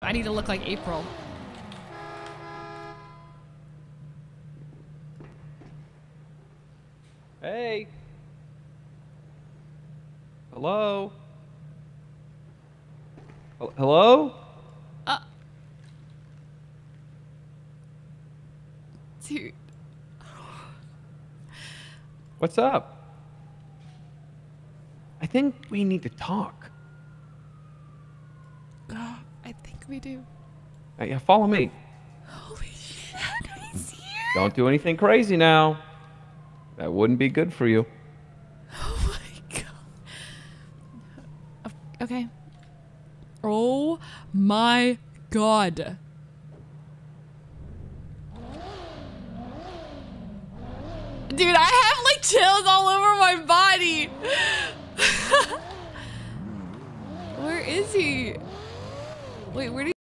I need to look like April. Hey. Hello? Hello? Dude. What's up? I think we need to talk. I think we do. Yeah, follow me. Holy shit, he's here. Don't do anything crazy now. That wouldn't be good for you. Oh my god. Okay. Oh my god. Dude, I have like chills all over my body. Where is he? Wait, where did he